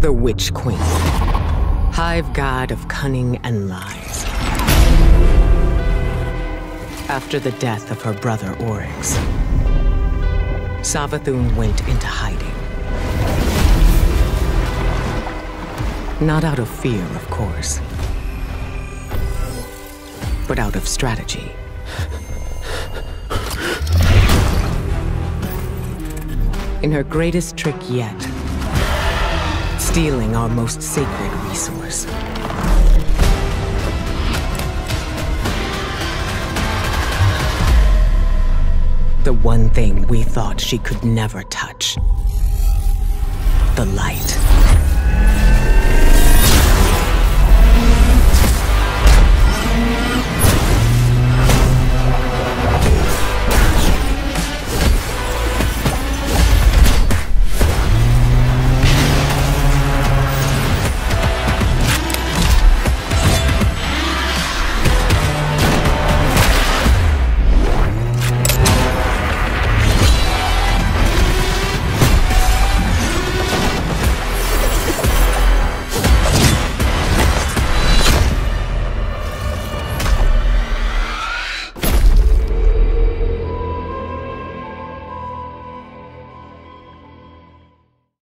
The Witch Queen, hive god of cunning and lies. After the death of her brother Oryx, Savathun went into hiding. Not out of fear, of course, but out of strategy. In her greatest trick yet, stealing our most sacred resource. The one thing we thought she could never touch. The light.